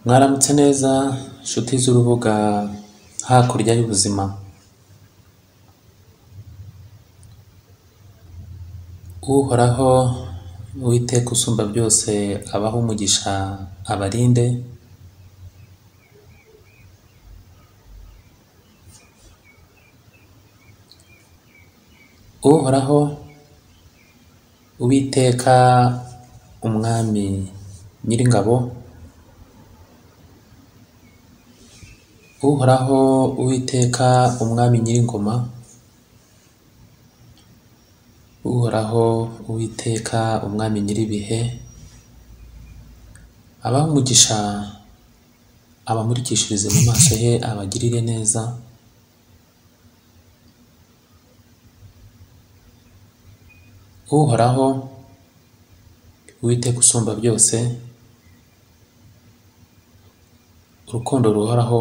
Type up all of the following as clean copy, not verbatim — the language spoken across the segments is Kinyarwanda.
Mwaramutse neza nshuti z'urubuga hakurya y'ubuzima. Uhoraho Uwiteka usumba byose abaho umugisha abarinde. Uhoraho Uwiteka umwami nyiringabo, Uhoraho Uwiteka umwami nyiringoma, Uhoraho Uwiteka umwami nyiribihe, abaho umugisha abamurikishirize mu maso he, abagirire neza. Uhoraho Uwiteka usumba byose, urukundo ruhoraho,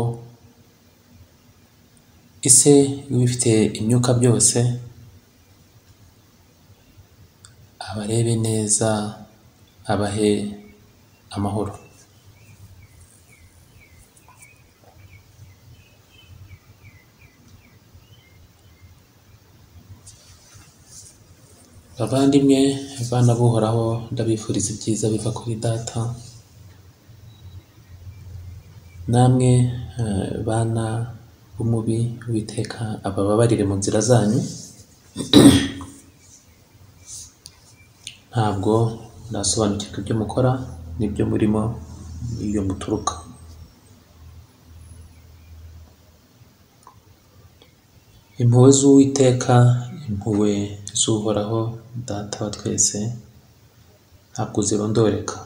ise w'ibifite imyuka byose, abarebe neza, abahe amahoro. Bavandimwe, bana b'Uhoraho, ndabifuriza ibyiza biva kuri Data. Namwe bana b'umubi, Uwiteka abababarire mu nzira zanyu. Ntabwo nasobanukirwa ibyo mukora n'ibyo murimo n'iyo muturuka. Impuhwe z'Uwiteka, impuhwe z'Uhoraho Data wa twese ntabwo zirondoreka.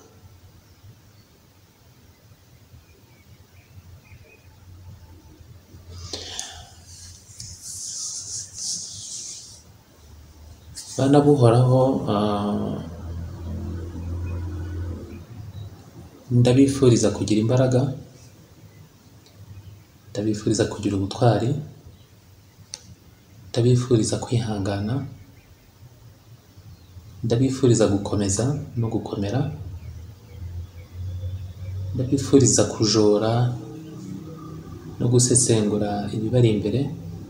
Bana b'Uhoraho, ndabifuriza kugira imbaraga, ndabifuriza kugira ubutwari, ndabifuriza kwihangana, ndabifuriza gukomeza no gukomera, ndabifuriza kujora no gusesengura ibibari imbere,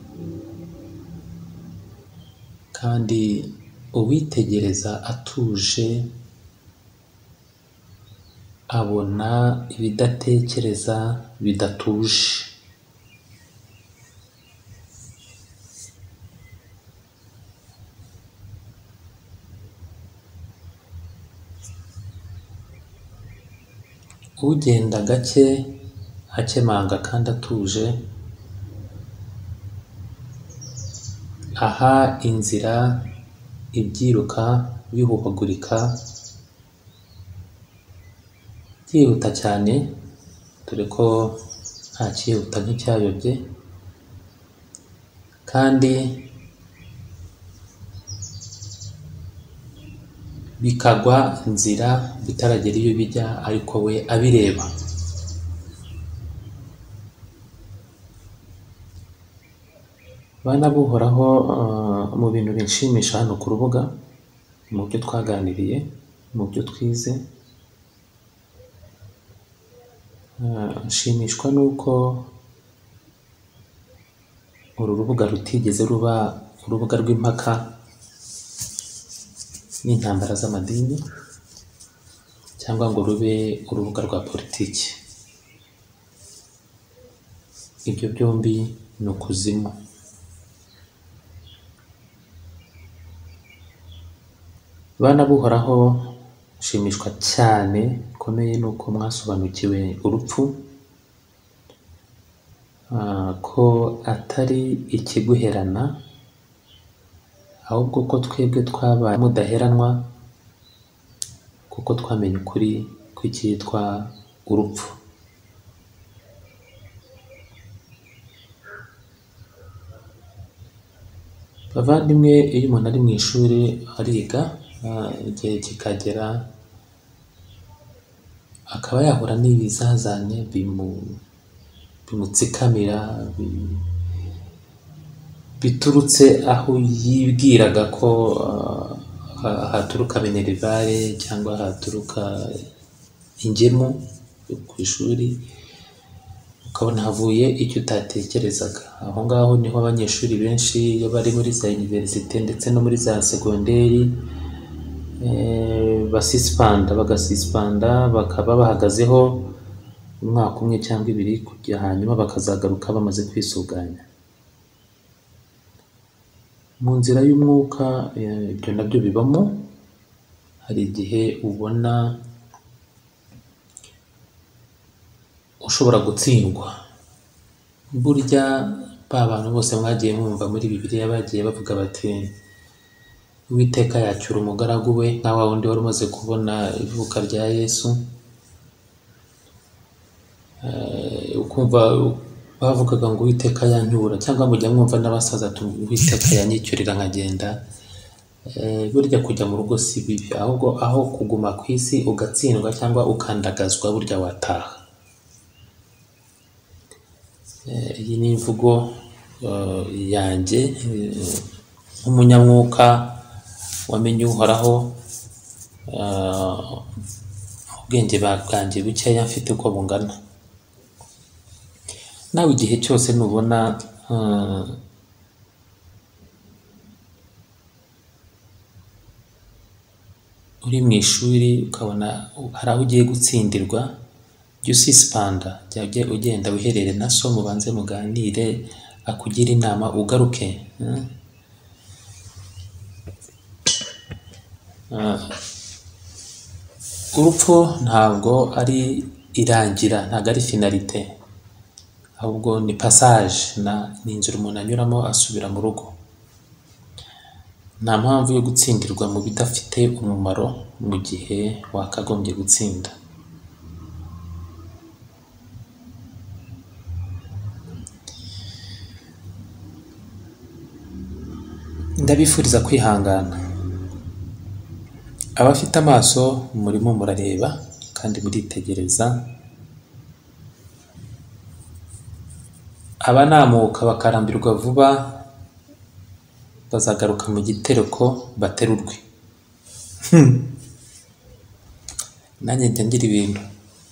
kandi uwitegereza atuje abona ibidatekereza bidatuje. Ugenda gake akemanga kandi atuje, aha inzira ibyiruka bihuhagurika byihuta cyane, dore ko nta cyihuta nk'icyayobye, kandi bikagwa inzira bitaragera iyo bijya, ariko we abireba. Bana b'Uhoraho, mu bintu binshimisha hano ku rubuga, mu byo twaganiriye, mu byo twize, nshimishwa n'uko uru rubuga rutigeze ruba urubuga rw'impaka n'intambara z'amadini, cyangwa ngo rube urubuga rwa politiki. Ibyo byombi ni ukuzimu. Bana b'Uhoraho, nshimishwa cyane bikomeye nuko mwasobanukiwe urupfu, ko atari ikiguherana, ahubwo ko twebwe twabaye mudaheranwa, kuko twamenye ukuri kw'icyitwa urupfu. Bavandimwe, iyo umuntu ari mu ishuri ariga, igihe kikagera akaba yahura n'ibizazane bimutsikamira, biturutse aho yibwiraga ko haturuka minerivare cyangwa haturuka ingemu, ku ishuri ukabona havuye icyo utatekerezaga. Aho ngaho niho abanyeshuri benshi iyo bari muri za universite ndetse no muri za segonderi bagasispanda bakaba bahagazeho umwaka umwe cyangwa ibiri kujya, hanyuma bakazagaruka bamaze kwisuganya. Mu nzira y'umwuka ibyo nabyo bibamo. Hari igihe ubona ushobora gutsindwa. Burya ba bantu bose mwagiye mwumva muri Bibiliya bagiye bavuga bati Uwiteka yacyura umugaragu we, nka wa wundi wari umaze kubona ivuka rya Yesu. Ukumva bavugaga ngo Uwiteka yanyura, cyangwa mujya mwumva n'abasaza ati Uwiteka yanyicyurira nkagenda. Burya kujya mu rugo si bibi, ahubwo aho kuguma ku isi ugatsindwa cyangwa ukandagazwa burya wataha. Iyi ni imvugo yanjye nk'umunyamwuka wamenye Uhoraho. Ubwenge bwanjye bukeya mfite uko bungana. Nawe igihe cyose nubona uri mu ishuri ukabona hari aho ugiye gutsindirwa, jya usispanda, jya ugenda wiherere na so, mubanze muganire, akugira inama ugaruke. Urupfu ntabwo ari irangira, ntabwo ari finalite, ahubwo ni passage, ni inzira umuntu anyuramo asubira mu rugo. Nta mpamvu yo gutsindirwa mu bidafite umumaro mu gihe wakagombye gutsinda. Ndabifuriza kwihangana. Abafite amaso murimo murareba kandi muritegereza. Abanamuka bakarambirwa vuba bazagaruka mu gitereko baterurwe. Nanjye njya ngira ibintu.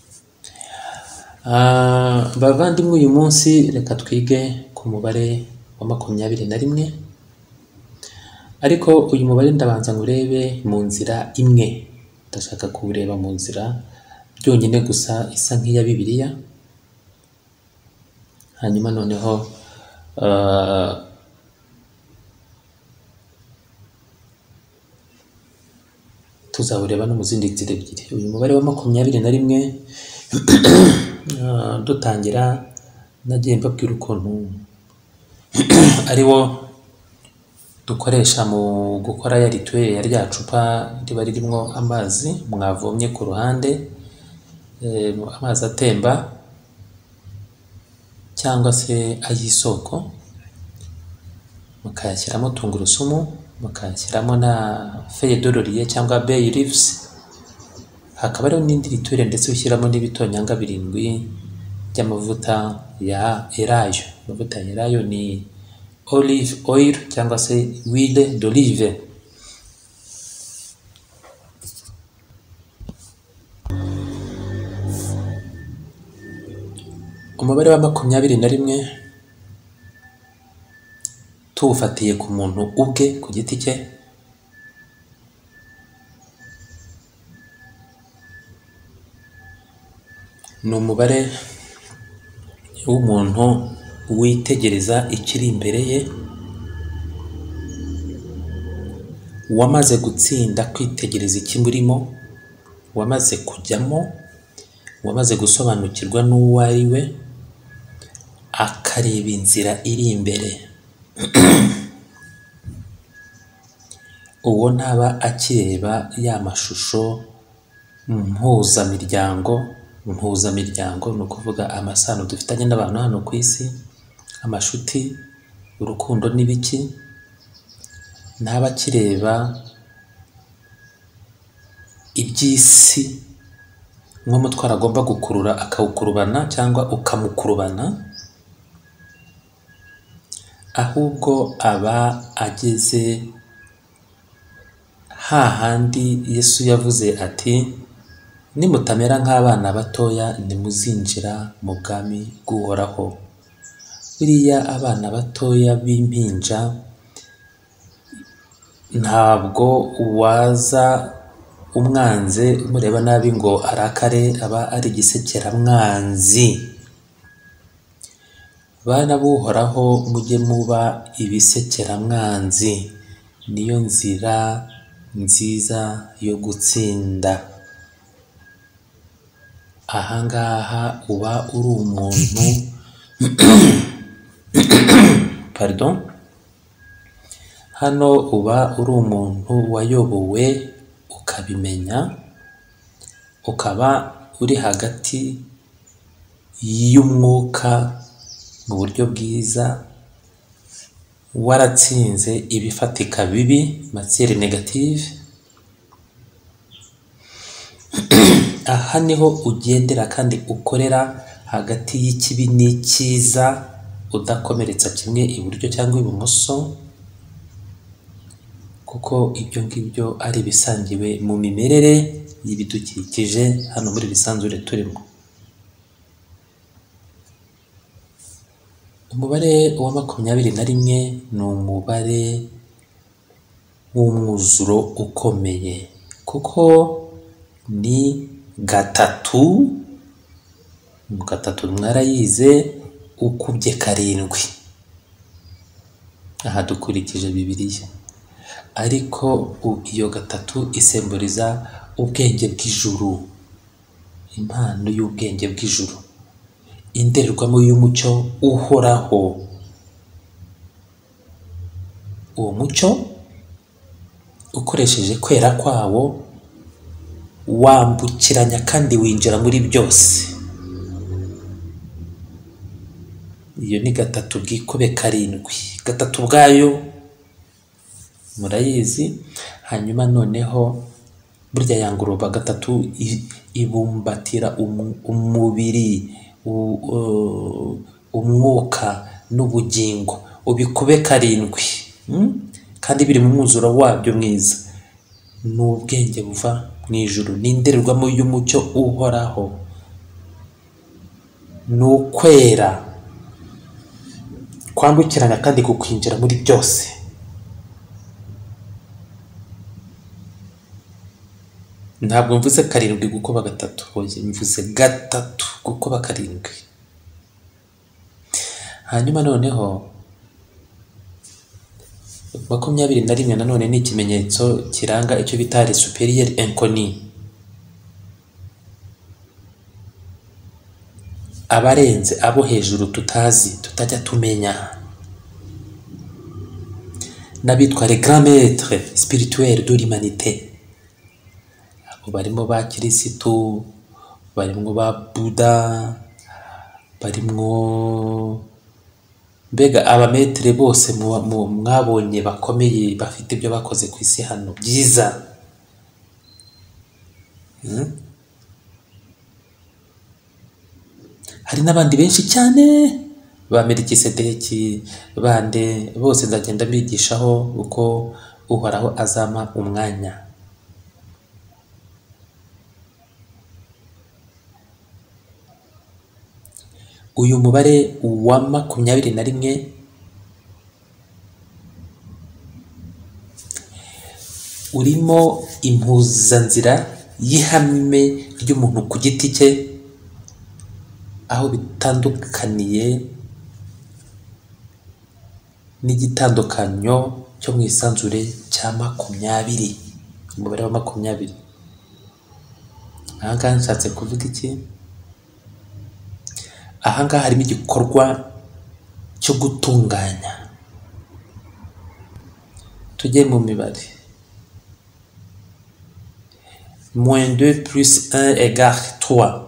Bavandimwe, uyu munsi reka twige ku mubare wa 21. Ariko uyu mubare ndabanza ngurebe mu nzira imwe. Ndashaka kuwureba mu nzira byonyine gusa isa nk'iya Bibiliya. Hanyuma noneho tuzawureba no mu zindi nzira ebyiri. Uyu mubare wa 21 dutangira nagiye mbabwira ukuntu ari wo dukoresha mu gukora ya rituel ya rya cupa riba ririmo amazi mwavomye ku ruhande, amazi atemba cyangwa se ay'isoko, mukayashyiramo tungurusumu, mukayashyiramo na feuille de laurier cyangwa bay leaves. Hakaba hariho n'indi rituel ndetse ushyiramo n'ibitonyanga 7 by'amavuta ya elayo. Amavuta ya elayo ni olive oil cyangwa se huile d'olive. Umubare wa 21 tuwufatiye ku muntu ubwe ku giti cye, ni umubare w'umuntu witegereza ikiri imbere ye, wamaze gutsinda kwitegereza ikimurimo, wamaze kujyamo, wamaze gusobanukirwa n'uwo ari we, akareba inzira iri imbere. Uwo ntaba akireba ya mashusho mpuzamiryango. Ni ukuvuga amasano dufitanye n'abantu hano ku isi, amashuti, urukundo n'ibiki. Ntaba akireba iby'isi nk'umutwaro agomba gukurura akawukurubana cyangwa ukamukurubana, ahubwo aba ageze hahandi Yesu yavuze ati nimutamera nk'abana batoya ntimuzinjira mu bwami bw'Uhoraho. Buriya abana batoya b'impinja ntabwo waza umwanze umureba nabi ngo arakare, aba ari igisekeramwanzi. Bana b'Uhoraho mujye muba ibisekeramwanzi, niyo nzira nziza yo gutsinda. Ahangaha uba uri umuntu pardon, hano uba uri umuntu wayobowe ukabimenya, ukaba uri hagati y'umwuka mu buryo bwiza, waratsinze ibifatika bibi, matière négative. Aha niho ugendera kandi ukorera hagati y'ikibi n'icyiza, udakomeretsa kimwe iburyo cyangwa ibumoso, kuko ibyo ngibyo ari ibisangiwe mu mimerere y'ibidukikije hano muri bisanzure turimo. Umubare wa 21 ni umubare w'umwuzuro ukomeye, kuko ni gatatu mwarayize ukubye 7. Aha dukurikije Bibiliya, ariko iyo 3 isemburiza ubwenge bw'ijuru, impano y'ubwenge bw'ijuru, indorerwamo y'umucyo uhoraho. Uwo mucyo ukoresheje kwera kwawo wambukiranya kandi winjira muri byose. Iyo ni 3 bwikube 7. 3 ubwayo murayizi. Hanyuma noneho burya yanguruba 3 ibumbatira umubiri, umwuka n'ubugingo, ubikube 7, kandi biri mu mwuzuro wabyo mwiza. Ni ubwenge buva mu ijuru, ni indorerwamo y'umucyo uhoraho, ni ukwera kwambukiranya kandi kukwinjira muri byose. Ntabwo mvuze 7 gukuba 3, hoye mvuze 3 gukuba 7. Hanyuma noneho 21 nanone ni ikimenyetso kiranga icyo bita le supérieur inconnu, abarenze, abo hejuru tutazi, tutajya tumenya, n'abitwa les grands maîtres spirituels de l'humanité. Abo barimo ba Kirisitu, barimo ba Buddha, barimo mbega abametere bose mwabonye bakomeye, bafite ibyo bakoze ku isi hano byiza. Hari n'abandi benshi cyane ba Melikisedeki bande, bose nzagenda mbigishaho uko Uhoraho azama umwanya. Uyu mubare wa 21 urimo impuzanzira y'ihame ry'umuntu ku giti cye, aho bitandukaniye n'igitandukanyo cyo mu isanzure cya 20. Umubare wa 20. Ahangaha nshatse kuvuga iki? Ahangaha harimo igikorwa cyo gutunganya. Tujye mu mibare. -2 + 1 = 3.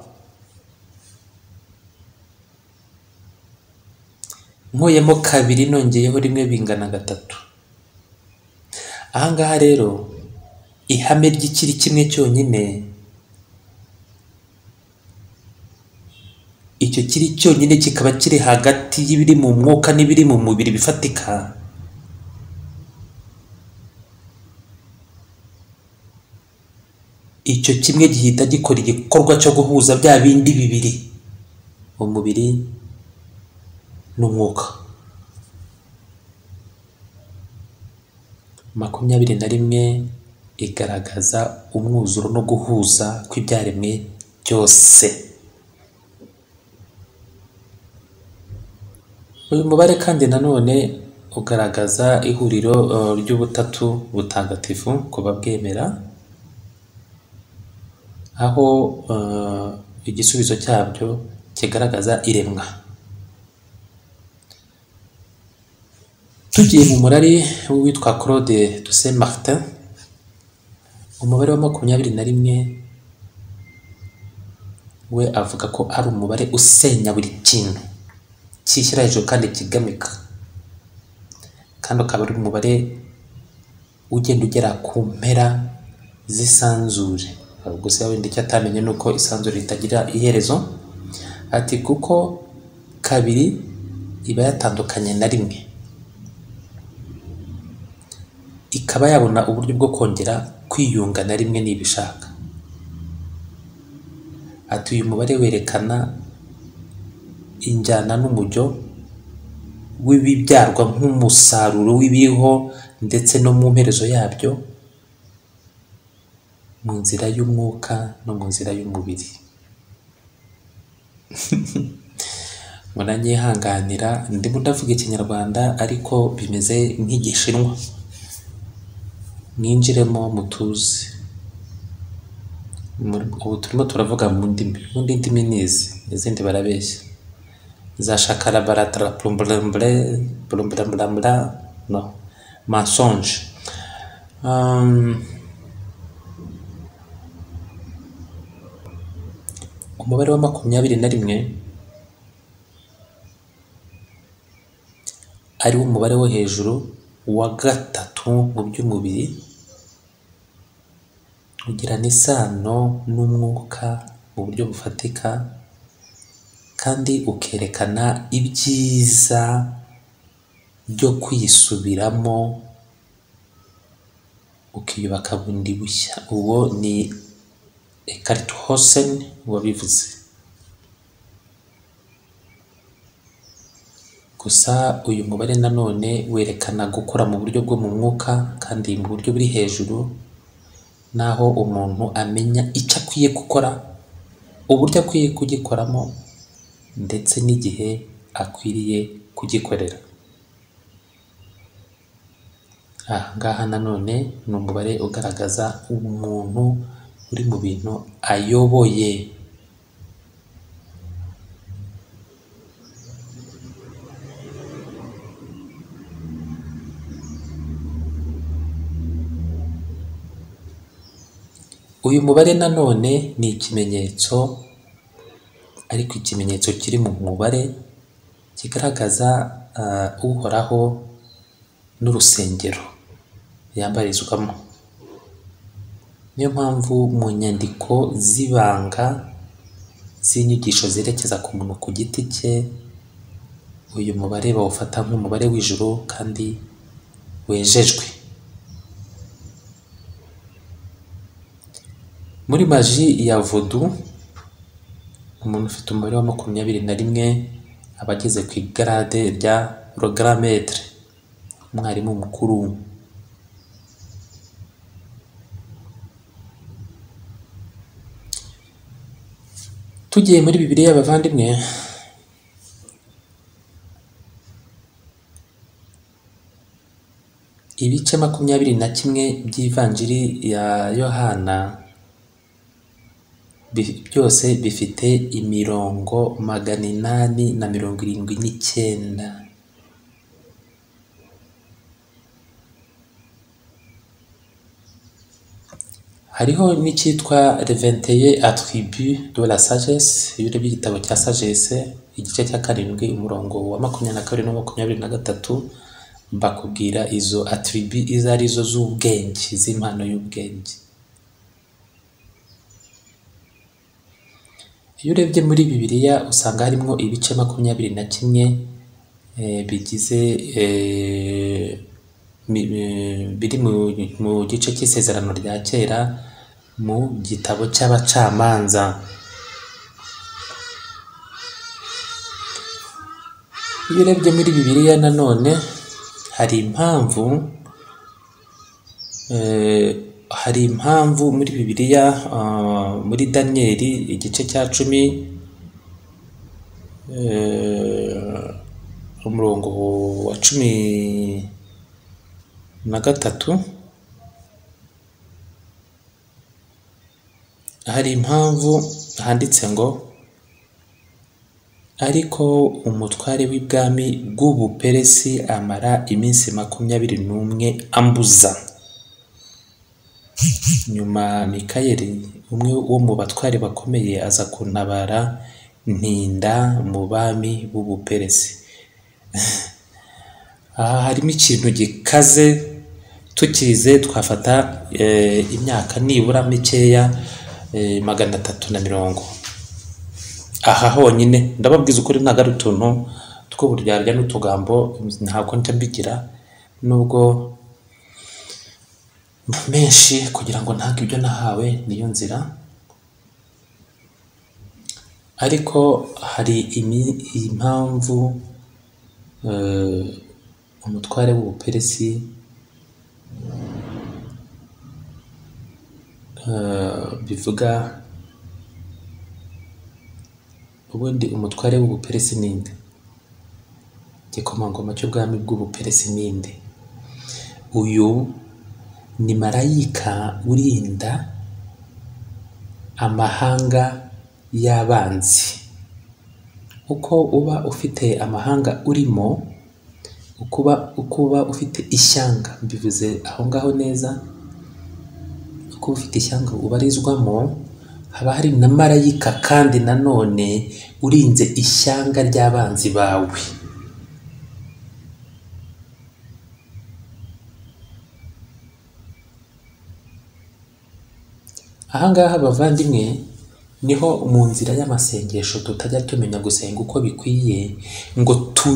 Nkuyemo 2 nongeyeho 1 bingana 3. Ahangaha rero ihame ry'ikiri kimwe cyonyine, icyo kiri cyonyine kikaba kiri hagati y'ibiri mu mwuka n'ibiri mu mubiri bifatika. icyo kimwe gihita gikora igikorwa cyo guhuza bya bindi bibiri, umubiri n'umwuka. 21 igaragaza umwuzuro no guhuza kw'ibyaremwe byose. Uyu mubare kandi nanone ugaragaza ihuriro ry'ubutatu butagatifu ku babwemera, aho igisubizo cyabyo kigaragaza iremwa. Tugiye mu murari witwa Claude de Saint Martin, umubare wa 21 we avuga ko ari umubare usenya buri kintu kishyira hejuru kandi kigamika, kandi ukaba ari umubare ugenda ugera ku mpera z'isanzure. Gusa wenda icyo atamenye nuko isanzure ritagira iherezo, ati kuko kabiri iba yatandukanye na rimwe, ikaba yabona uburyo bwo kongera kwiyunga na rimwe niba ishaka. Ati uyu mubare werekana injyana n'umujyo w'ibibyarwa nk'umusaruro w'ibiriho ndetse no mu mperezo yabyo, mu nzira y'umwuka no mu nzira y'umubiri. Munanyihanganira ndimo ndavuga ikinyarwanda ariko bimeze nk'igishinwa, mwinjiremo mutuze. Ubu turimo turavuga mu ndimi nizi, izindi barabeshya za shakara baratara plumblambla no mensonge. Umubare wa 21 ari wo umubare wo hejuru wa gatatu mu by'umubiri, ugirana isano n'umwuka mu buryo bufatika, kandi ukerekana ibyiza byo kwisubiramo ukiyubaka bundi bushya. Uwo ni Eckhart Tolle wabivuze. Gusa uyu mubare nanone werekana gukora mu buryo bwo mu mwuka kandi mu buryo buri hejuru, naho umuntu amenya icyo akwiye gukora, uburyo akwiye kugikoramo, ndetse n'igihe akwiriye kugikorera. Aha ngaha nanone ni umubare ugaragaza umuntu uri mu bintu ayoboye. Uyu mubare nanone ni ikimenyetso, ariko ikimenyetso kiri mu mubare kigaragaza uhoraho n'urusengero yambarizwamo. Niyo mpamvu mu nyandiko z'ibanga z'inyigisho zerekeza ku muntu ku giti cye, uyu mubare bawufata nk'umubare w'ijuru kandi wejejwe. Muri maji ya voodoo, umuntu ufite umubare wa 21 aba ageze ku igarade rya Grand Maître, umwarimu mukuru. Tugiye muri Bibiliya y'abavandimwe, ibice 21 by'ivanjiri ya Yohana byose bifite imirongo 879. Hariho n'icyitwa Les 21 attributs de la sagesse. Iyo urebye igitabo cya sagesse igice cya 7 umurongo wa 22 na 23, bakubwira izo attributs izo arizo z'ubwenge, z'impano y'ubwenge. Iyo urebye muri Bibiliya usanga harimo ibice 21 bigize biri mu gice cy'isezerano rya kera, mu gitabo cy'abacamanza. Iyo urebye muri Bibiliya nanone hari impamvu muri Bibiliya, muri Daniyeli igice cya 10 umurongo wa 13, hari impamvu handitse ngo ariko umutware w'ibwami bw'Ubuperesi amara iminsi 21 ambuza. Nyuma Mikayeli umwe wo mu batware bakomeye aza kuntabara ntinda mu bami b'Ubuperesi. Aha harimo ikintu gikaze, tukize twafata imyaka nibura mikeya 350. Aha honyine ndababwiza ukuri ntago ari utuntu tw'uburyarya n'utugambo, ntabwo njya mbigira nubwo menshi, kugira ngo ntabwo ibyo nahawe niyo nzira. Ariko hari impamvu umutware w'Ubuperesi bivuga. Ubundi umutware w'Ubuperesi ninde? Igikomangoma cy'ubwami bw'Ubuperesi ninde? Uyu ni marayika urinda amahanga y'abanzi. Uko uba ufite amahanga urimo, ukuba ufite ishyanga, mbivuze aho ngaho neza, uko ufite ishyanga ubarizwamo, haba hari na marayika kandi nanone urinze ishyanga ry'abanzi bawe. Ahangaha bavandimwe, niho mu nzira y'amasengesho tutajya tumenya gusenga uko bikwiye, ngo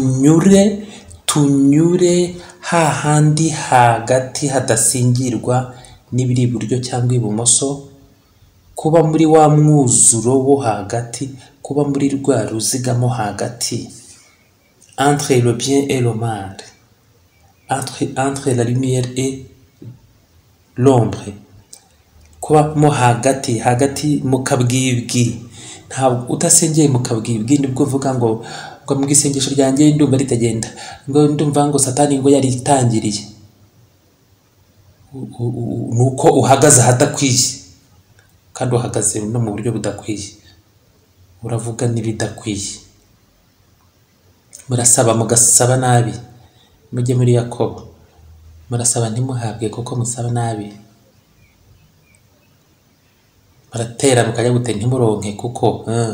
tunyure hahandi hagati hadasingirwa n'ibiri iburyo cyangwa ibumoso, kuba muri wa mwuzuro wo hagati, kuba muri rwa ruzigamo hagati, entre le bien et le mal, entre la lumière et l'ombre, kuba mo hagati mu kabwibwi. Ntabwo utasengeye mu kabwibwi nibwo uvuga ngo mu isengesho ryanjye ndumva ritagenda, ngo ndumva ngo satani ngo yari itangiriye. Nuko uhagaze ahadakwiye, kandi uhagaze no mu buryo budakwiye, uravuga n'ibidakwiye. Murasaba mugasaba nabi, mujye muri Yakobo, murasaba ntimuhabwe kuko musaba nabi, muratera mukajya gute ntimuronke kuko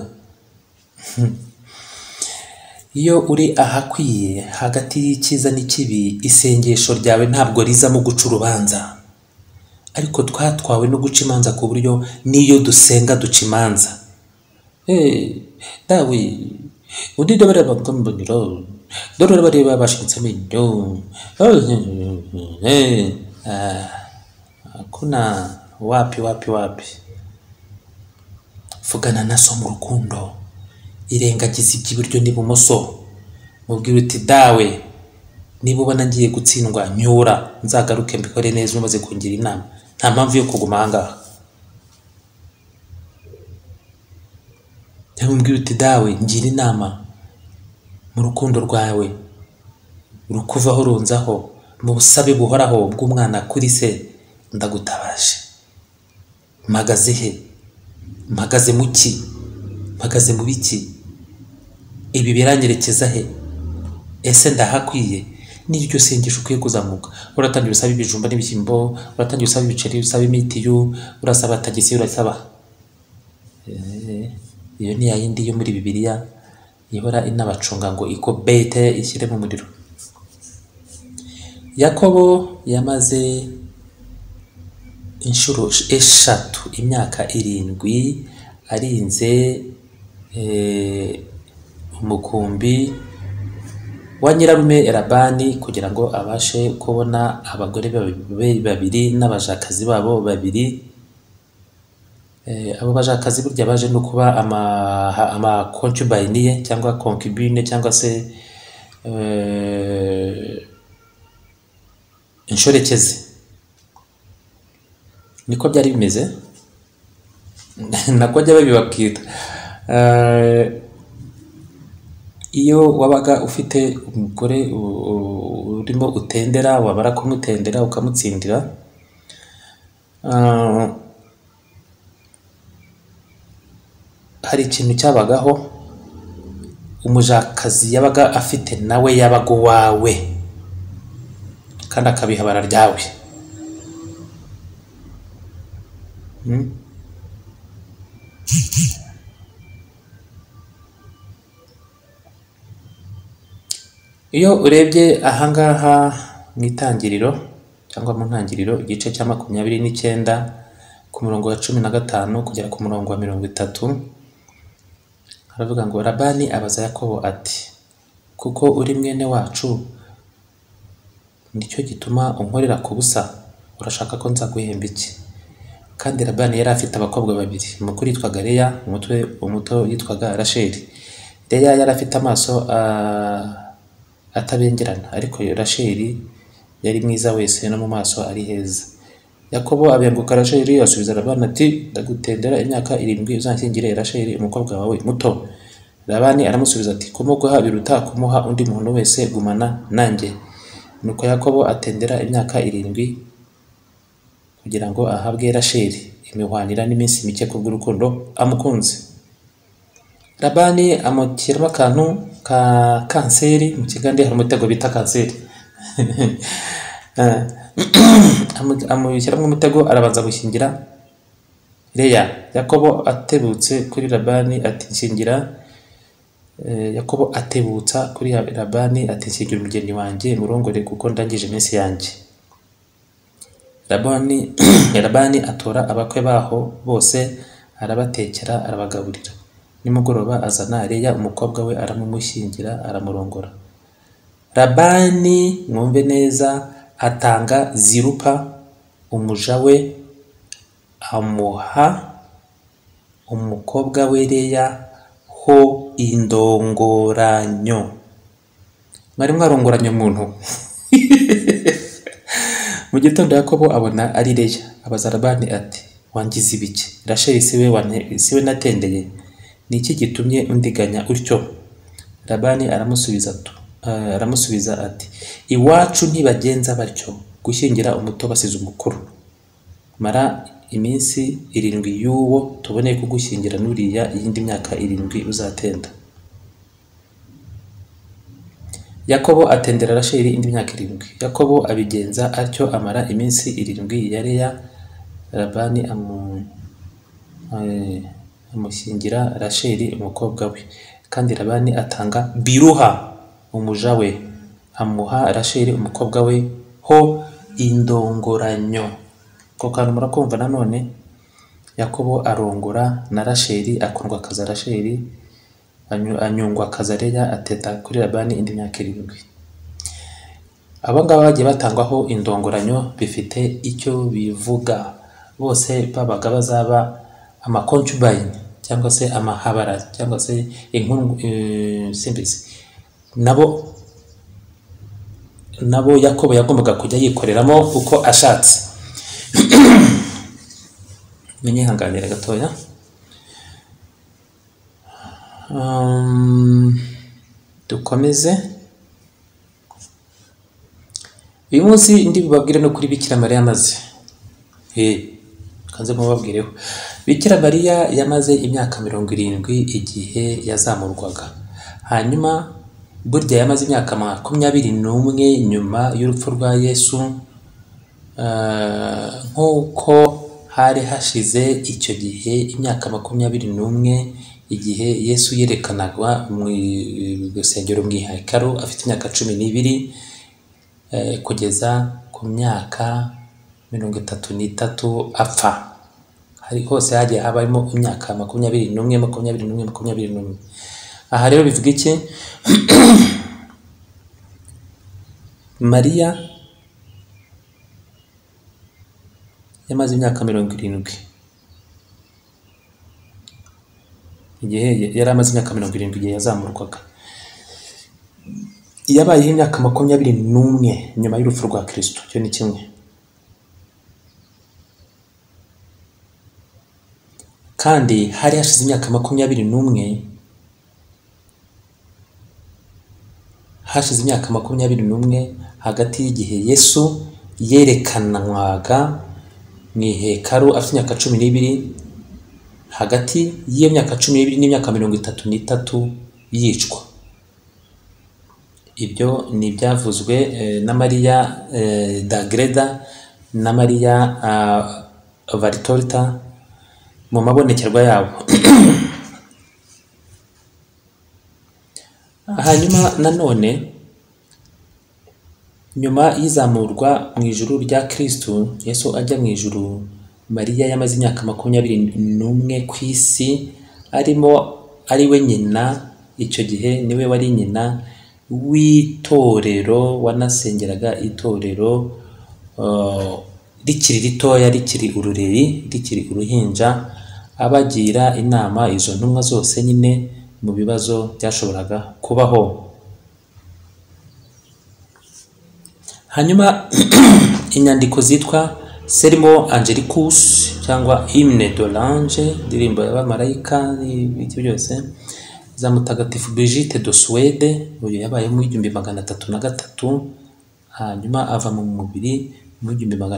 iyo uri ahakwiye hagati y'icyiza n'ikibi, isengesho ryawe ntabwo rizamo guca urubanza. Ariko twatwawe no guca imanza ku buryo niyo dusenga duca imanza. Dawe undi ndabara bakamboniro, dore bareba bashitse amenyo, kuna wapi. Vugana na so mu rukundo, irengagiza iby'iburyo n'ibumoso, mubwire uti dawe niba ubona ngiye gutsindwa nyura, nzagaruke mbikore neza umaze kungira inama. Nta mpamvu yo kuguma ahangaha. Mubwire uti dawe ngira inama mu rukundo rwawe, rukuvaho runzaho, mu busabe buhoraho bw'umwana kuri se, ndagutabaje. Mpagaze he? Mpagaze mu ki? Mpagaze mu biki? Ibi biranyerekeza he? Ese ndahakwiye? N'iryo sengesho ukwiye kuzamuka. Uratangira usaba ibijumba n'ibishyimbo, uratangira usaba ibiceri, usaba imitiyu, urasaba tagisi, urasaba. Iyo ni yayindi yo muri Bibiliya ihora inabacunga ngo ikobete ishyire mu muriro. Yakobo yamaze inshuro 3, imyaka 7 arinze umukumbi wa nyirarume Labani kugira ngo abashe kubona abagore babiri n'abajakazi babo babiri. abo bajakazi burya baje no kuba ama concubine ye cyangwa concubine cyangwa se inshorekezi, niko byari bimeze nako jya babibabwira. Iyo wabaga ufite umugore urimo utendera, wabara kumutendera ukamutsindira, hari ikintu cyabagaho, umujakazi yabaga afite nawe yabaga uwawe kandi akabiha bara ryawe. Iyo urebye ahangaha mu itangiriro cyangwa mu ntangiriro igice cya 29 ku murongo wa 15 kugera ku murongo wa 30, haravuga ngo Labani abaza Yakobo ati, kuko uri mwene wacu nicyo gituma unkorera ku busa, urashaka ko nzaguhemba iki? Kandi Labani yari afite abakobwa babiri, umukuru yitwaga Leya, umuto yitwaga Rasheli. Leya yari afite amaso atabengerana, ariko Rasheli yari mwiza wese no mu maso ari heza. Yakobo abenguka Rasheli, asubiza Labani ati, ndagutendera imyaka 7 uzanshyingire Rasheli umukobwa wawe muto. Labani aramusubiza ati, kumuguha biruta kumuha undi muntu wese, gumana nanjye. Nuko Yakobo atendera imyaka 7 kugira ngo ahabwe Rasheli, imihwanira n'iminsi mike kubw'urukundo amukunze. Labani amushyiramo akantu ka kanseri, mu kigande hari umutego bita kanseri. Amushyiramo umutego, arabanza gushyingira Leya. Yakobo atebutse kuri Labani ati nshyingira, Yakobo atebutsa kuri Labani ati nshyingira umugeni wanjye murongore kuko ndangije iminsi yanjye. Labani atora abakwe baho bose, arabatekera arabagaburira. Nimugoroba azana Leya umukobwa we, aramumushyingira aramurongora. Labani, mwumve neza, atanga Zirupa umuja we, amuha umukobwa we Leya ho indongoranyo. Mwari mwarongoranye umuntu? Mu gitondo Yakobo abona ari Leya, abaza Labani ati, wangize ibiki? Rasheli siwe natendeye, ni iki gitumye undiganya utyo? Labani aramusubiza ati, iwacu ntibagenza batyo, gushyingira umuto basize umukuru. Mara iminsi 7 y'uwo tubone kugushyingira n'uriya iyindi myaka 7 uzatenda. Yakobo atendera Rasheli indi myaka 7. Yakobo abigenza atyo, amara iminsi 7 ya Leya. Labani amushyingira Rasheli umukobwa we, kandi Labani atanga Biruha umuja we, amuha Rasheli umukobwa we ho indongoranyo. Ko kantu murakumva nanone, Yakobo arongora na Rasheli, akundwa akaza Rasheli, anyungwa akaza Leya, ateta kuri Labani indi myaka 7. Abo ngabo bagiye batangwaho indongoranyo bifite icyo bivuga. Bose babaga bazaba ama concubine cyangwa se amahabara cyangwa se simbizi. Nabo Yakobo yagombaga kujya yikoreramo uko ashatse. Menyihanganira gatoya. Dukomeze. Uyu munsi ndi bubabwire no kuri Bikira Mariya maze. Kanze mubabwireho. Bikira Mariya yamaze imyaka 70 igihe yazamurwaga. Hanyuma burya yamaze imyaka 21 nyuma y'urupfu rwa Yesu, nk'uko hari hashize icyo gihe imyaka 21 igihe Yesu yerekanagwa mu rusengero mu ihekaru afite imyaka 12, kugeza ku myaka 33 apfa. Hari hose hagiye habarimo imyaka 21. Aha rero bivuga iki? Mariya yamaze imyaka 70 igihe yari amaze imyaka 70 igihe yazamurwaga. Yabayeho imyaka 21 nyuma y'urupfu rwa Kristo. Cyo ni kimwe. Kandi hari hashize imyaka 21, hashize imyaka 21 hagati y'igihe Yesu yerekanwaga mu ihekaru afite imyaka 12, hagati y'iyo myaka 12 n'imyaka 33 yicwa. Ibyo ni ibyavuzwe na Maria d'Agreda na Maria Valtorta mu mabonekerwa yabo. Hanyuma nanone nyuma y'izamurwa mu ijuru rya Kristo, Yesu ajya mu ijuru, Maria yamaze imyaka 21 ku isi, ari we nyina. Icyo gihe niwe wari nyina w'itorero, wanasengeraga itorero rikiri ritoya, rikiri urureri, rikiri uruhinja, abagira inama izo ntumwa zose nyine mu bibazo byashoboraga kubaho. Hanyuma inyandiko zitwa Sermo Angelicus cyangwa Hymne de l'Ange, ndirimbo y'abamarayika n'ibiki byose, za Mutagatifu Brigitte de Suède, uyu yabaye mu 1303, hanyuma ava mu mubiri mu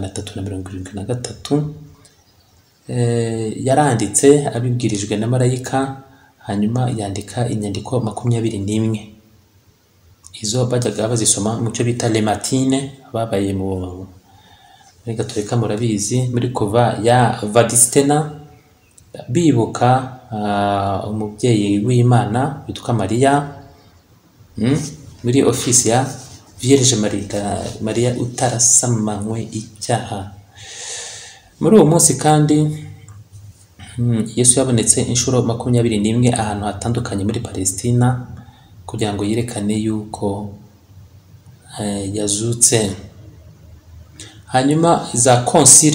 1373. Yaranditse abibwirijwe na marayika, hanyuma yandika inyandiko 21. Izo bajyaga bazisoma mu cyo bita Les Matines, babaye muri Gatolika murabizi, muri kuva ya Vadistena, bibuka umubyeyi w'Imana witwa Maria, muri ofisi ya Vierge Maria utarasamanywe icyaha. Muri uwo munsi kandi Yesu yabonetse inshuro 21 ahantu hatandukanye muri Palestina kugira ngo yerekane yuko yazutse. Hanyuma za concile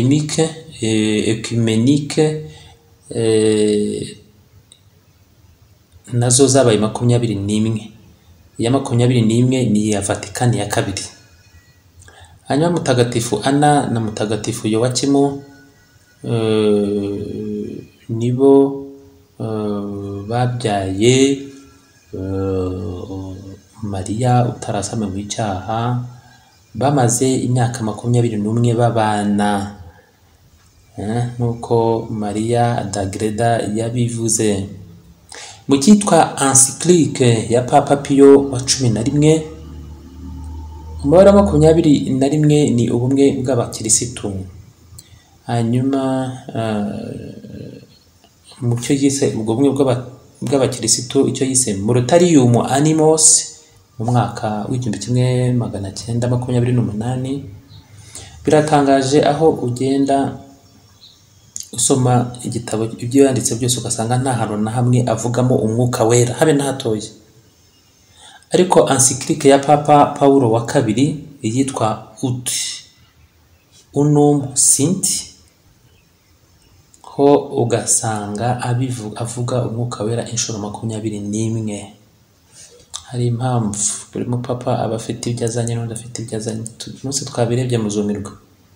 ecumenique nazo zabaye 21. Iya 21 ni iya Vatikani ya kabiri. Hanyuma Mutagatifu Ana na Mutagatifu Yowakimu nibo babyaye Maria utarasame mu icyaha, bamaze imyaka 21 babana, nuko Maria d'Agreda yabivuze mu cyitwa encyclique ya Papa Pio wa 11. Umubare wa 21 ni ubumwe bw'abakirisitu. Hanyuma mu cyo yise ubwo bumwe bw'abakirisitu, icyo yise Mortarium Animos mu mwaka w'1928. Biratangaje aho ugenda usoma igitabo ibyo yanditse byose ugasanga nta hantu na hamwe avugamo umwuka wera, habe na hatoye. Ariko encyclique ya Papa Paulo wa kabiri yitwa Ut Unum Sint, ho ugasanga avuga umwuka wera inshuro 21. Hari impamvu buri mupapa aba afite ibyo azanye n'undi afite ibyo azanye. Munsi twabirebye muzumirwa.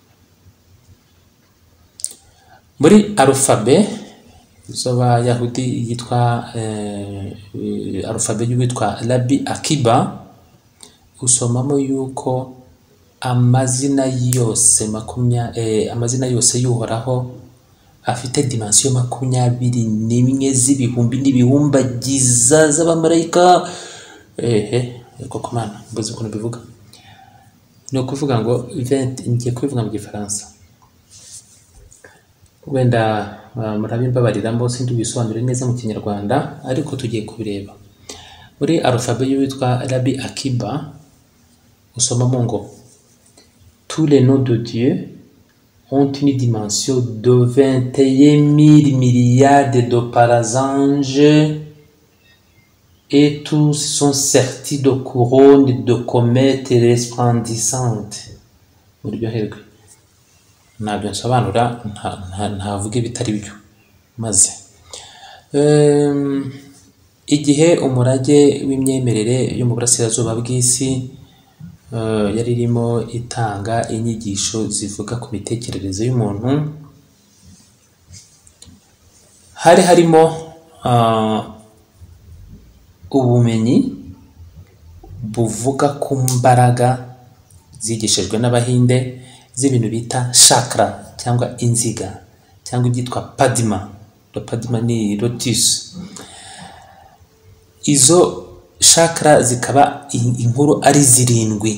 Muri alphabet zoba Yahudi yitwa alphabet y'uwitwa Rabbi Akiba, usomamo yuko amazina yose amazina yose y'Uhoraho afite dimension 21 z'ibihumbi n'ibihumbagiza z'abamarayika. Koko mana mbuze ukuntu bivuga, ni ukuvuga ngo ngiye kubivuga mu Gifaransa, wenda murabimbabarira mbo sindi bisobanure neza mu Kinyarwanda, ariko tugiye kubireba. Muri alphabet y'uwitwa Rabbi Akiba usomamo ngo tous les noms de Dieu ont une dimension de 21 000 milliards de parasanges et tous sont sertis de couronnes de comètes resplendissantes. Muri byo herwe nabyo nsobanura ntavuga ibitari byo. Maze Igihe umurage w'imyemerere yo mu burasirazuba bw'isi yari irimo itanga inyigisho zivuga ku mitekerereze y'umuntu, hari harimo ubumenyi buvuga ku mbaraga zigishijwe n'Abahinde z'ibintu bita chakra cyangwa inziga cyangwa ibyitwa padma. Padma ni lotus. Izo chakra zikaba inkuru ari zirindwi,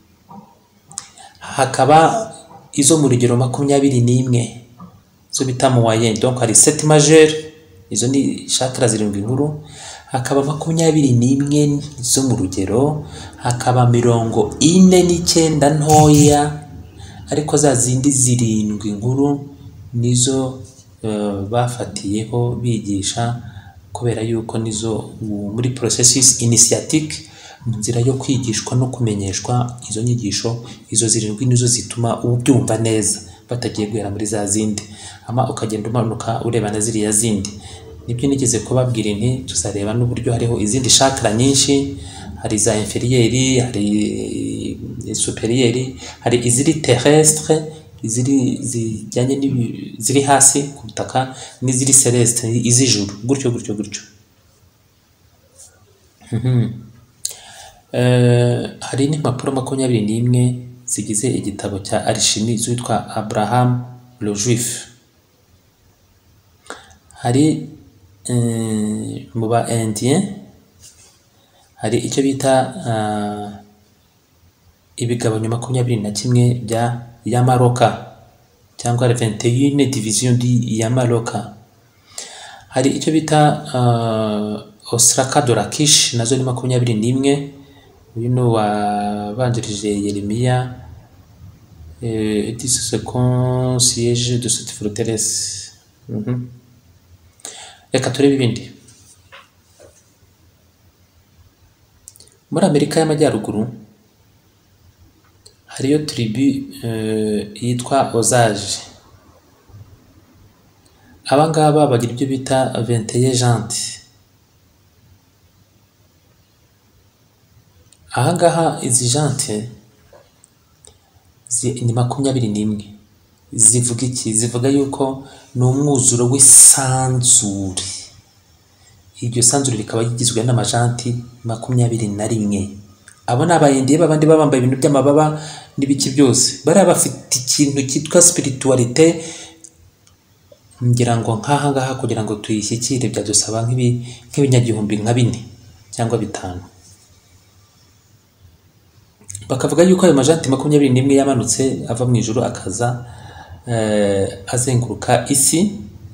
hakaba izo mu rugero 21 zo bita moyen, donc hari 7 majeur, izo ni chakra zirindwi nkuru, hakaba 21 zo mu rugero, hakaba 49 ntoya, ariko za zindi zirindwi nkuru nizo bafatiyeho bigisha, kubera yuko nizo muri processus initiatique, mu nzira yo kwigishwa no kumenyeshwa izo nyigisho. Izo zirindwi nizo zituma ubyumva neza batagiye guhera muri za zindi, ama ukagenda umanuka ureba na ziriya zindi. Nibyo nigeze kubabwira nti tuzareba n'uburyo hariho izindi chakra nyinshi, hari za inférieur, hari supérieur, hari iziri terrestre, iziri zijyanye ziri hasi ku butaka, n'iziri celeste, iz'ijuru, gutyo gutyo gutyo. Hari n'impapuro 21 zigize igitabo cya alchimie zitwa Abraham le Juif. Hari mu ba Indien hari icyo bita ibigabanyo 21 bya Yamaroka cyangwa 21 division di Yamaroka. Hari icyo bita Osraka de Lakish, nazo ni 21. Uyu ni wabanjirije Yeremiya, et ce second siège de cette forteresse. Reka turebe ibindi. Muri Amerika y'Amajyaruguru hariyo tribu yitwa Osage. Abangaba bagira ibyo bita 21 jantes. Ahangaha izi jante ni 21. Zivuga iki? Zivuga yuko ni umwuzuro w'isanzure. Iryo sanzure rikaba rigizwe n'amajanti 21. Abo ni Abahindiye babandi babambaye ibintu by'amababa n'ibiki byose, bari bafite ikintu cyitwa spiritualité. Ngira ngo nk'ahangaha kugira ngo tuyishyikire byadusaba nk'ibinyagihumbi nka 4 cyangwa 5. Bakavuga yuko ayo majanti 21 yamanutse ava mu ijuru akaza azenguruka isi,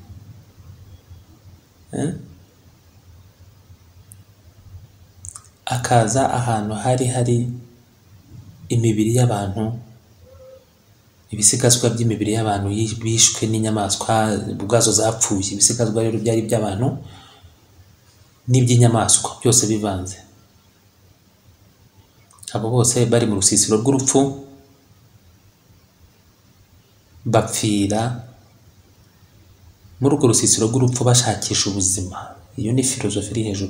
akaza ahantu hari imibiri y'abantu, ibisigazwa by'imibiri y'abantu bishwe n'inyamaswa ubwazo zapfuye. Ibisigazwa rero byari by'abantu n'iby'inyamaswa byose bivanze. Abo bose bari mu rusisiro rw'urupfu, bapfira muri urwo rusisiro rw'urupfu bashakisha ubuzima. Iyo ni filozofi iri hejuru.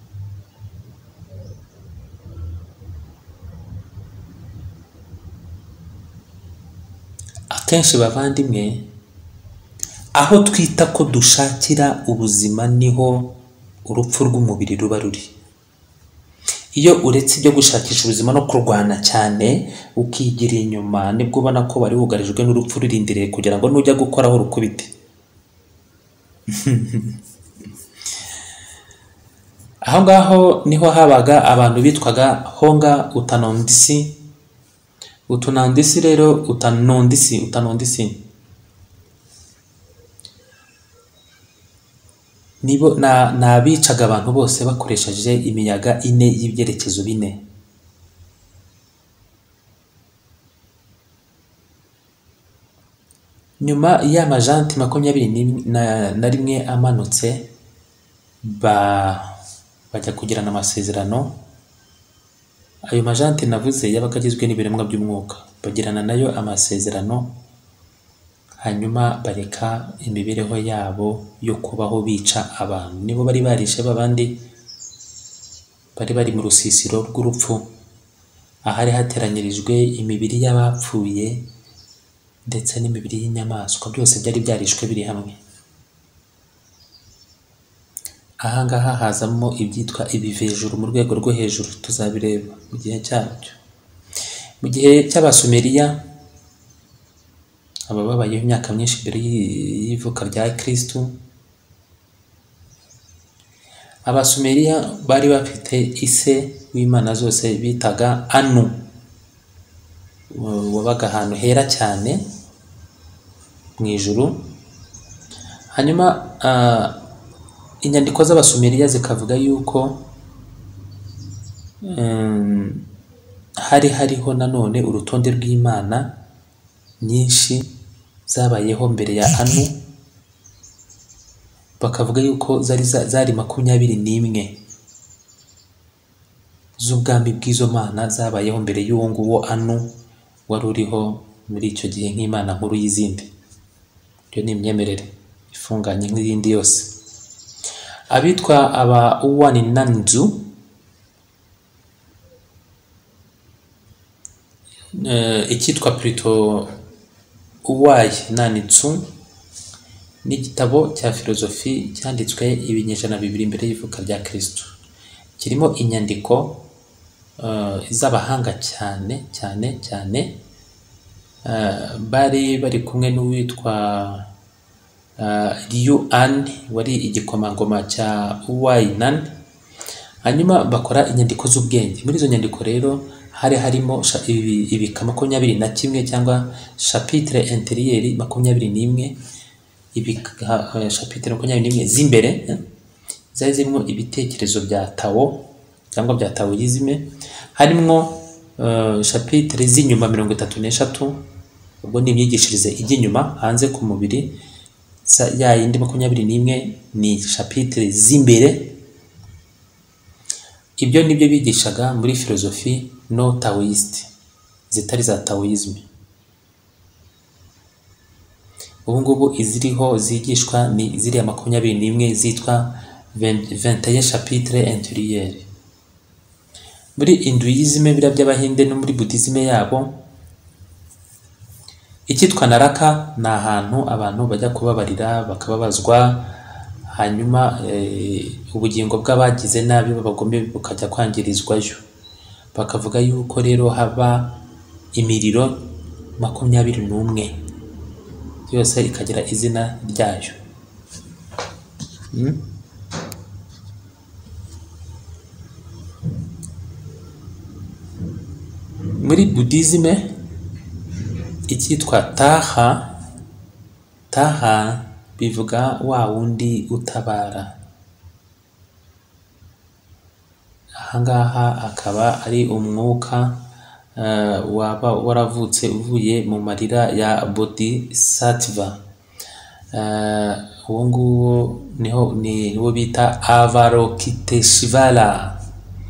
Akenshi bavandimwe, aho twita ko dushakira ubuzima niho urupfu rw'umubiri ruba ruri. Iyo uretse ibyo gushakisha ubuzima no kurwana cyane ukigira inyuma, nibwo ubona ko wari wugarijwe n'urupfu rurindiriye kugira ngo nujya gukoraho rukubite. Aho ngaho niho habaga abantu bitwaga Honga Utanondisi. Utunandisi rero utanondisi nibo nabicaga abantu bose bakoresheje imiyaga 4 y'ibyerekezo 4. Nyuma y'amajanti 21 amanutse, bajya kugirana amasezerano. Ayo majanti navuze yabaga agizwe n'ibiremwa by'umwuka, bagirana nayo amasezerano. hanyuma bareka imibereho yabo yo kubaho bica abantu. Nibo bari barishe babandi bari bari mu rusisiro rw'urupfu, ahari hateranyirijwe imibiri y'abapfuye ndetse n'imibiri y'inyamaswa, byose byari byarishwe biri hamwe. Ahangaha hazamo ibyitwa ibivejuru mu rwego rwo hejuru, tuzabireba mu gihe cyabyo. Mu gihe cy'Abasumeriya, aba babayeho imyaka myinshi mbere y'ivuka rya Kristo, Abasumeriya bari bafite ise w'imana zose bitaga Anu, wabaga ahantu hera cyane mu ijuru. Hanyuma inyandiko z'Abasumeriya zikavuga yuko hari hariho nanone urutonde rw'imana nyinshi zabayeho mbere ya Anu, bakavuga yuko zari 21 z'ubwami bw'izo mana zabayeho mbere y'uwo nguwo Anu wari uriho muri icyo gihe nk'imana nkuru y'izindi. Iyo ni imyemerere ifunganye nk'iyindi yose. Abitwa aba Uwaninanzu, icyitwa Pluto Uwayi-Nanitsu, n'igitabo cya filozofi cyanditswe ibinyejana 2 mbere y'ivuka rya Kristo. Kirimo inyandiko z'abahanga cyane cyane cyane, bari kumwe n'uwitwa Liu An, wari igikomangoma cya Uwayi-Nan. Hanyuma bakora inyandiko z'ubwenge. Muri izo nyandiko rero hari harimo ibika 21 cyangwa chapitre intérieur 21, ibika chapitre 21 z'imbere zari zirimo ibitekerezo bya Tao cyangwa bya Taoisme. Harimo chapitre z'inyuma 33, ubwo ni imyigishirize ijy'inyuma hanze ku mubiri. Ya yindi 21 ni chapitre z'imbere. Ibyo nibyo bigishaga muri filozofi no Taoist, zitari za Taoisme. Ubu ngubu iziriho zigishwa ni ziriya 21 zitwa 21 chapitre intérieur. Muri Hinduisme biriya by'Abahinde no muri Buddhisme yabo, icyitwa Naraka ni ahantu abantu bajya kubabarira bakababazwa, hanyuma ubugingo bw'abagize nabi babagombe bukajya kwangirizwayo. Bakavuga yuko rero haba imiriro 21 yose ikagira izina ryayo. Muri Buddhisme icyitwa Taha bivuga wa wundi utabara. Ahangaha akaba ari umwuka waba waravutse uvuye mu marira ya Bodhisattva. Uwo nguwo niwo bita Avalokiteshvara.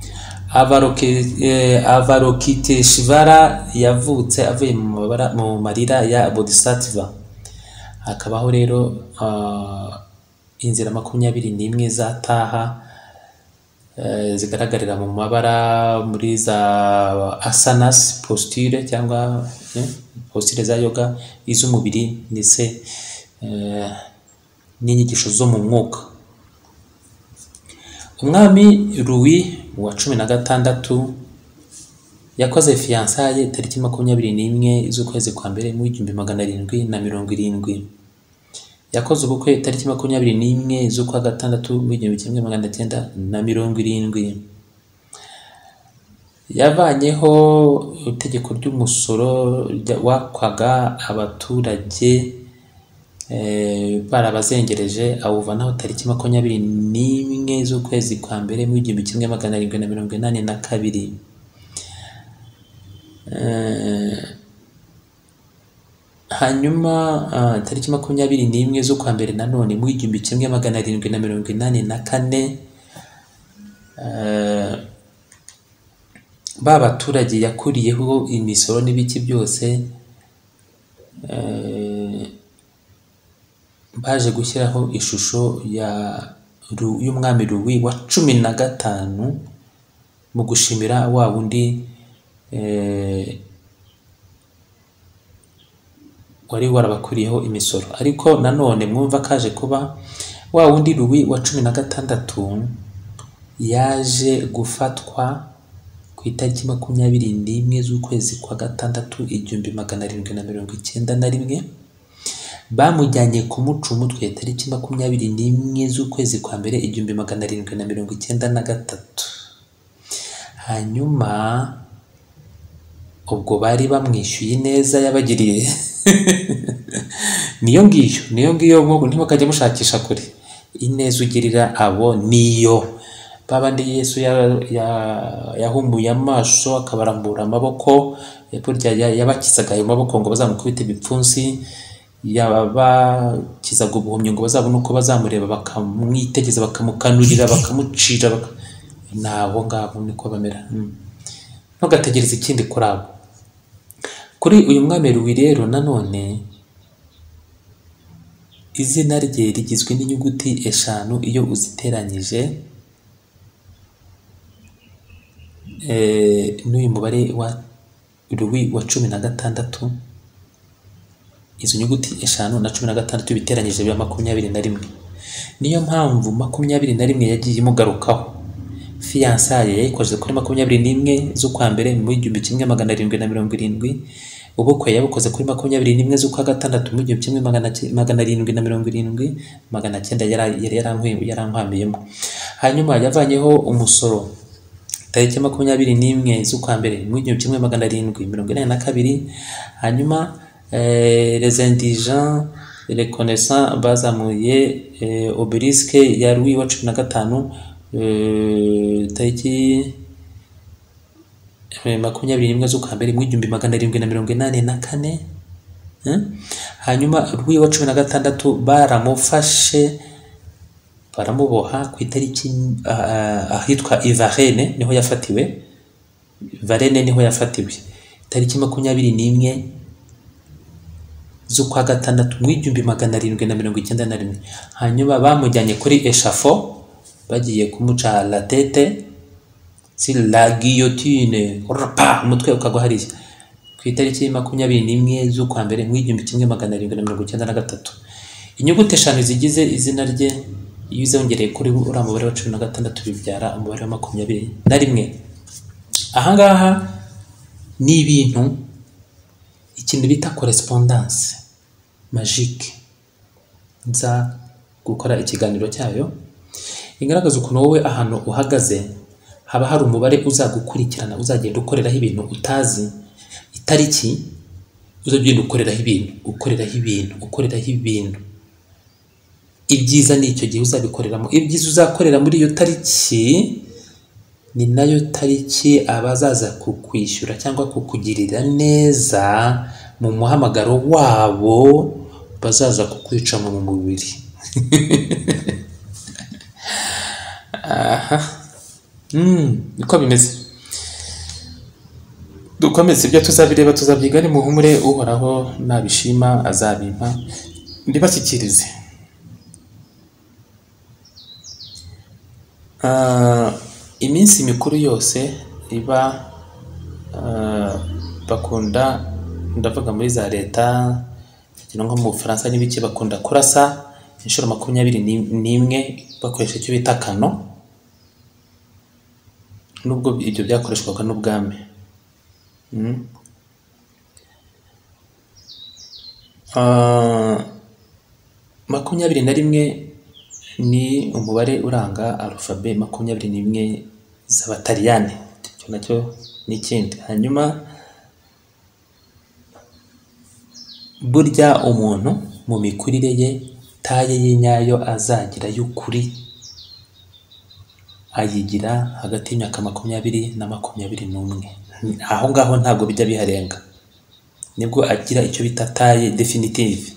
Avalokiteshvara yavutse avuye mu marira ya Bodhisattva. Hakabaho rero inzira 21 za Taha zigaragarira mu mabara muri za asanas, posture cyangwa posture za yoga, iz'umubiri ndetse n'inyigisho zo mu mwuka. Umwami Louis wa 16 yakoze fiançailles tariki 21 z'ukwezi kwa mbere mu 1770. Yakoze ubukwe tariki 21 z'ukwa gatandatu mu 1970. Yavanyeho itegeko ry'umusoro wakwaga abaturage barabazengereje, awuvanaho tariki 21 z'ukwezi kwa mbere mu 1782. Hanyuma tariki 21 z'ukwa mbere nanone mu 1784, ba baturage yakuriyeho imisoro n'ibiki byose baje gushyiraho ishusho y'umwami Louis wa 15 mu gushimira wa wundi wari warabakuriyeho imisoro. Ariko nanone mwumva kaje kuba wa wundi Louis wa 16 yaje gufatwa ku itariki 21 z'ukwezi kwa gatandatu 1791. Bamujyanye kumuca umutwe tariki 21 z'ukwezi kwa mbere 1793. Hanyuma ubwo bari bamwishyuye neza yabagiriye niyo ngiyo ngo ntimukajya mushakisha kure. Ineza ugirira abo niyo babandi Yesu yahumuye amaso akabarambura amaboko, burya yabakizaga ayo maboko ngo bazamukubite ibipfunsi, yabakizaga ubuhumyi ngo bazabone uko bazamureba bakamwitegeza bakamukanurira bakamucira nabo ngabo niko bamera. Ntugategereze ikindi kuri abo. Kuri uyu mwami Louis rero nanone izina rye rigizwe n'inyuguti 5 iyo uziteranyije n'uyu mubare wa Louis wa 16. Izo nyuguti 5 na 16 biteranyije biba 21. Niyo mpamvu 21 yagiye imugarukaho. Fiançailles yayikoze kuri 21 z'ukwa mbere mu 1770. Ubukwe yabukoze kuri 21 z'ukwa gatandatu mu 1770. 900 yari yarankwamiyemo. Hanyuma yavanyeho umusoro tariki 21 z'ukwa mbere mu 1782. Hanyuma les indigents reconnaissants bazamuye obélisque ya Louis wa 15 tariki 21 z'ukwa mbere mu 1784. Hanyuma Louis wa 16 baramufashe baramuboha ku itariki ahitwa Varennes niho yafatiwe. Varennes niho yafatiwe tariki 21 z'ukwa gatandatu mu 1791. Hanyuma bamujyanye kuri échafaud bagiye kumuca la tête sur la guillotine, umutwe ukagwa hariya ku itariki 21 z'ukwa mbere mu 1793. Inyuguti 5 zigize izina rye iyo uzongereye kuri uriya mubare wa 16 bibyara umubare wa 21. Ahangaha ni ikintu bita correspondance magique. Nza gukora ikiganiro cyayo igaragaza ukuntu wowe ahantu uhagaze haba hari umubare uzagukurikirana, uzagenda ukoreraho ibintu utazi. Itariki uzagenda ukoreraho ibintu. Ibyiza ni icyo gihe uzabikoreramo. Ibyiza uzakorera muri iyo tariki ni nayo tariki abazaza kukwishyura cyangwa kukugirira neza mu muhamagaro wabo bazaza kukwica mu mubiri. Niko bimeze. Dukomeze ibyo tuzabireba tuzabyiga ni muhumure. Uhoraho nabishima azabimpa ndibashyikirize. Iminsi mikuru yose iba bakunda, ndavuga muri za leta nko mu Bufaransa n'ibiki, bakunda kurasa inshuro 21 bakoresha icyo bita kano, nubwo ibyo byakoreshwaga n'ubwami. 21 ni umubare uranga alphabet 21 z'Abataliyani. Icyo nacyo ni ikindi. Hanyuma burya umuntu mu mikurire ye taye ye nyayo azagira y'ukuri ayigira hagati y'imyaka 20 na 21. Aho ngaho ntabwo bijya biharenga, nibwo agira icyo bita taye definitive.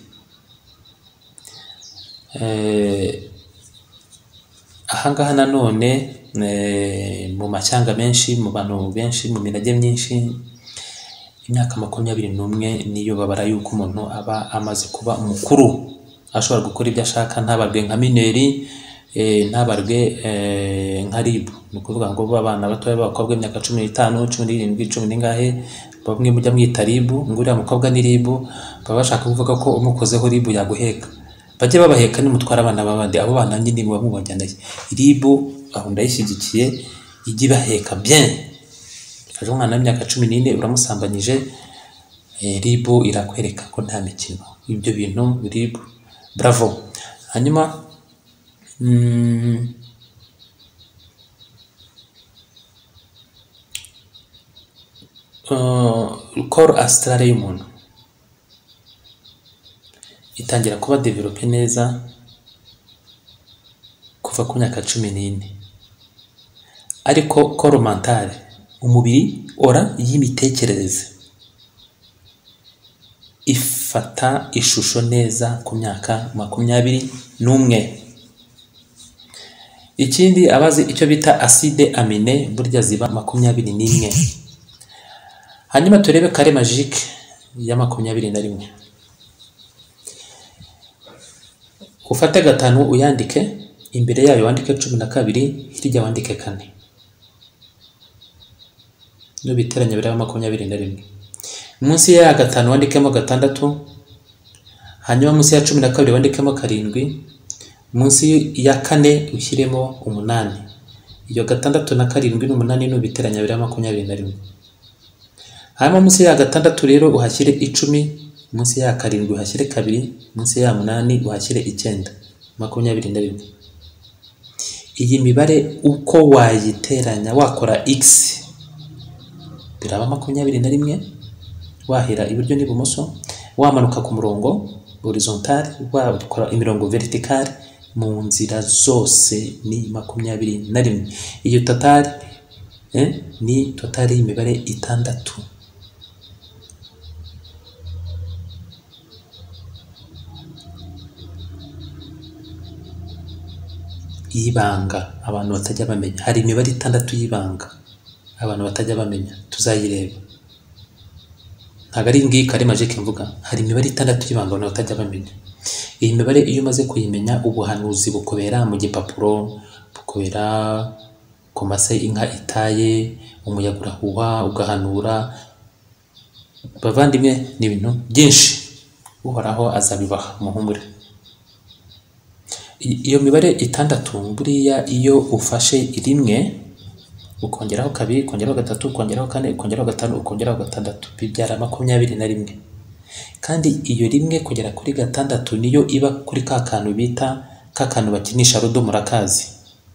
Ahangaha nanone mu macyanga menshi, mu bantu benshi, mu minage myinshi, imyaka 21 niyo babara yuko umuntu aba amaze kuba mukuru, ashobora gukora ibyo ashaka, ntabarwe nka mineri, ntabarwe nka RIB. Ni ukuvuga ngo abana batoya b'abakobwa imyaka 15, 17, 10 n'ingahe, bamwe mujya mwita RIB, ngo uriya mukobwa ni RIB, baba bashaka kuvuga ko umukozeho RIB yaguheka. Bajye babaheka nimutwara abana babandi, abo bana nyine muba mubajyanaye. RIB aho ndayishyigikiye, ijye ibaheka bien. Kaje umwana w'imyaka 14 uramusambanyije, RIB irakwereka ko nta mikino. Ibyo bintu RIB bravo. Hanyuma corps astral y'umuntu itangira kuba develope neza kuva ku myaka 14, ariko corps mental, umubiri ora y'imitekerereze, ifata ishusho neza ku myaka 21. Ikindi abazi icyo bita acide amine burya ziba 21. Hanyuma turebe kare magique ya 21. Ufate 5 uyandike, imbere yayo wandike 12, hirya wandike 4. Nubiteranya biraba 21. Munsi ya 5 wandikemo 6, hanyuma munsi ya 12 wandikemo 7, munsi ya 4 ushyiremo 8. Iyo 6 na 7 n'8 nubiteranya biraba 21. Hanyuma munsi ya 6 rero uhashyire 10, munsi ya 7 uhashyire 2, munsi ya 8 uhashyire 9, 21. Iyi mibare uko wayiteranya wakora x biraba 21, wahera iburyo n'ibumoso, wamanuka ku murongo horizontal, wakora imirongo vertical, mu nzira zose ni 21. Iyo total ni total y'imibare 6. Ibanga abantu batajya bamenya, hari imibare 6 y'ibanga abantu batajya bamenya, tuzayireba. Ntabwo ari ngiyi kare magique mvuga, hari imibare 6 y'ibanga abantu batajya bamenya. Iyi mibare iyo umaze kuyimenya, ubuhanuzi bukobera mu gipapuro, bukobera ku mase inka itaye, umuyaga urahuha ugahanura. Bavandimwe, ni ibintu byinshi uhoraho azabibaha, muhumure. Iyo mibare 6 buriya iyo ufashe rimwe ukongeraho 2, ukongeraho 3, ukongeraho 4, ukongeraho 5, ukongeraho 6, bibyara 21. Kandi iyo rimwe kugera kuri 6 niyo iba kuri ka kantu bita ka kantu bakinisha rodo, murakazi.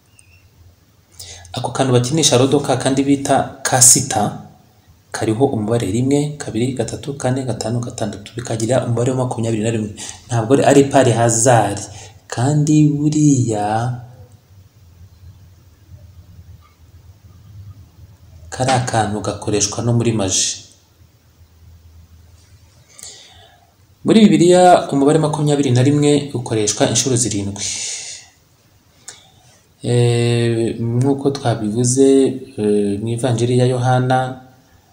Ako kantu bakinisha rodo ka kandi bita kasita, kariho umubare 1, 2, 3, 4, 5, 6, bikagira umubare wa 21. Ntabwo ari pari hazard, kandi buriya kari akantu gakoreshwa no muri maji. Muri Bibiliya umubare 21 ukoreshwa inshuro 7. Nk'uko twabivuze mu Ivanjiri ya Yohana,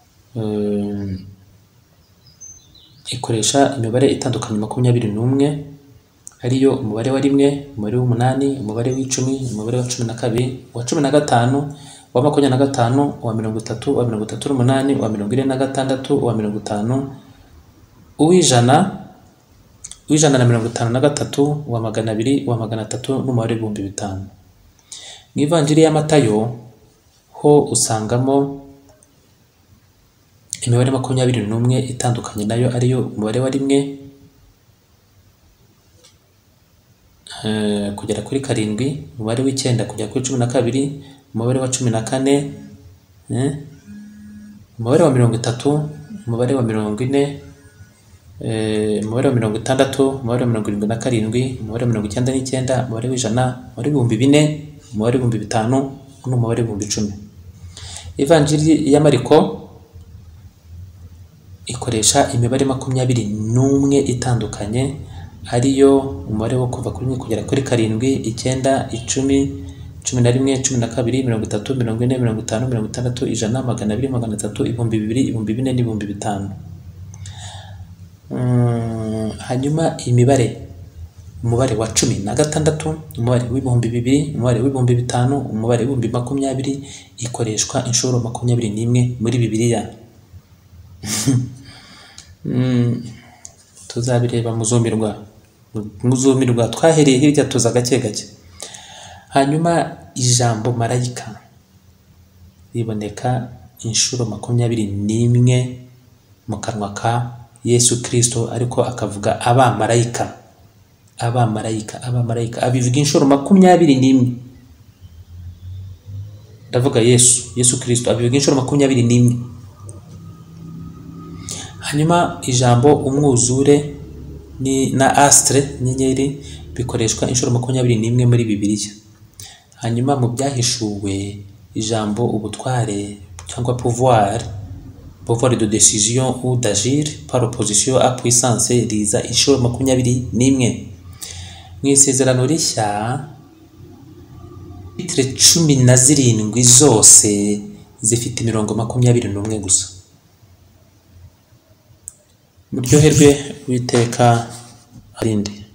ikoresha imibare itandukanye 21, ariyo umubare wa 1, umubare w'8, umubare w'10, umubare wa 12, wa 15, wa 25, wa 30, wa 38, wa 46, wa 50, uw'ijana na 53, wa 200, wa 300 n'umubare w'ibihumbi 5. Mu Ivanjiri ya Matayo ho usangamo imibare 21 itandukanye nayo, ariyo umubare wa 1 kugera kuri 7, umubare w'9 kugera kuri 12, umubare wa 14, umubare wa 30, umubare wa 40, umubare wa 60, umubare wa 77, umubare wa 99, umubare w'ijana, umubare w'ibihumbi 4, umubare w'ibihumbi 5 n'umubare w'ibihumbi 10. Ivanjiri ya Mariko ikoresha imibare 21 itandukanye, ariyo umubare wo kuva kuri 1 kugera kuri 7, 9, 10, 11, 12, 30, 40, 50, 60, 100, 200, 300, ibihumbi 2, ibihumbi 4 n'ibihumbi 5. Hanyuma imibare umubare wa 16, umubare w'ibihumbi 2, umubare w'ibihumbi 5, umubare w'ibihumbi 20 ikoreshwa inshuro 21 muri Bibiliya. Tuzabireba muzumirwa twahereye hirya tuza gake gake. Hanyuma ijambo marayika riboneka inshuro 21 mu kanwa ka Yesu Kristo, ariko akavuga abamarayika abivuga inshuro 21. Ndavuga Yesu Kristo abivuga inshuro 21. Hanyuma ijambo umwuzure na astre inyenyeri bikoreshwa inshuro 21 muri Bibiliya. Hanyuma mu byahishuwe ijambo ubutware cyangwa pouvoir de décision ou d'agir par opposition à puissance riza inshuro 21. Mu isezerano rishya titre 17 zose zifite imirongo 21 gusa. Muryoherwe Uwiteka arinde.